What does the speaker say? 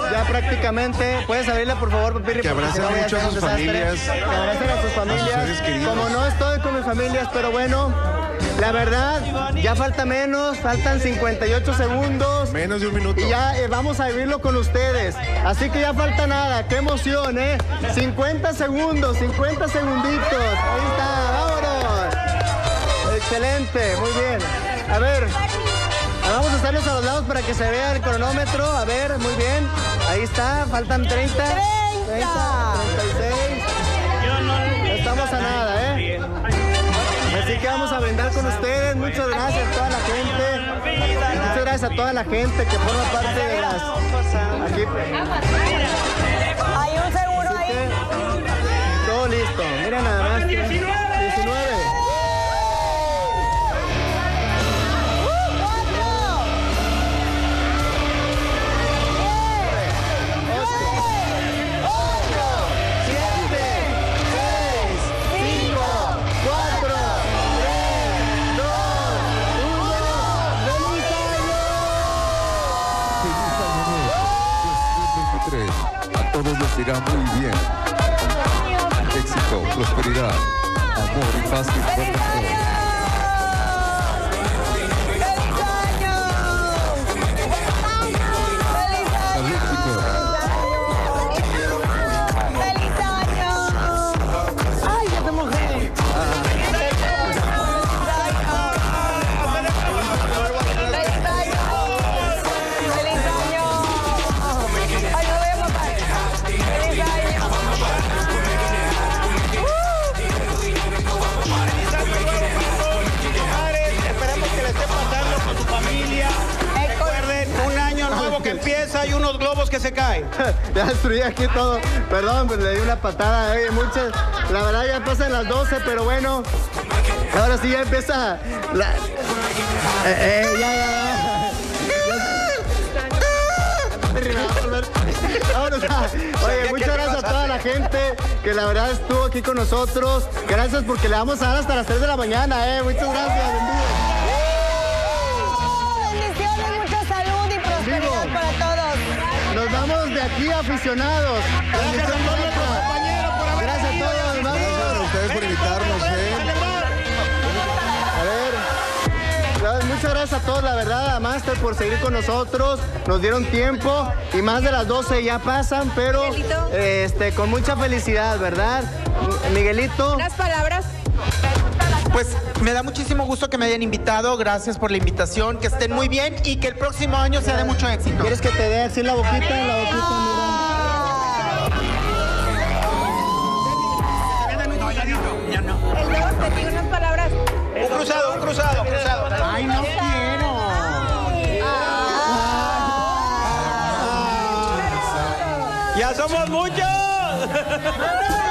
ya prácticamente. ¿Puedes abrirla, por favor, Pirri? Que abracen mucho a sus familias. Que abracen a sus familias. Como no estoy con mis familias, pero bueno, la verdad, ya falta menos, faltan 58 segundos. Menos de un minuto. Y ya vamos a vivirlo con ustedes. Así que ya falta nada, qué emoción, 50 segundos, 50 segunditos. Ahí está, vámonos. Excelente, muy bien. A ver, vamos a estarnos a los lados para que se vea el cronómetro. A ver, muy bien. Ahí está, faltan 30, 36. No estamos a nada, Así que vamos a brindar con ustedes. Muchas gracias a toda la gente. Muchas gracias a toda la gente que forma parte de las... Aquí. Hay un seguro ahí. Todo listo. Mira nada más. 19. A todos les irá muy bien. Éxito, prosperidad, amor y paz y fuerza. Que empieza y unos globos que se caen. Ya destruí aquí todo. Perdón, pues le di una patada. Muchas. La verdad ya pasan las 12, pero bueno. Ahora sí ya empieza la... Oye, muchas gracias a toda la gente que la verdad estuvo aquí con nosotros. Gracias porque le vamos a dar hasta las 3 de la mañana, Muchas gracias. Para todos. Nos vamos de aquí aficionados. Gracias a todos nuestros compañeros por haber Gracias a todos. Gracias a ustedes por invitarnos. A ver, muchas gracias a todos, la verdad, a Master por seguir con nosotros. Nos dieron tiempo y más de las 12 ya pasan, pero con mucha felicidad, ¿verdad? Miguelito. Unas palabras. Pues me da muchísimo gusto que me hayan invitado, gracias por la invitación, que estén muy bien y que el próximo año sea de mucho éxito. ¿Quieres que te dé así la boquita? En la boquita, mira. El dedo te digo unas palabras. Un cruzado. Ay, no quiero. ¡Ya somos muchos!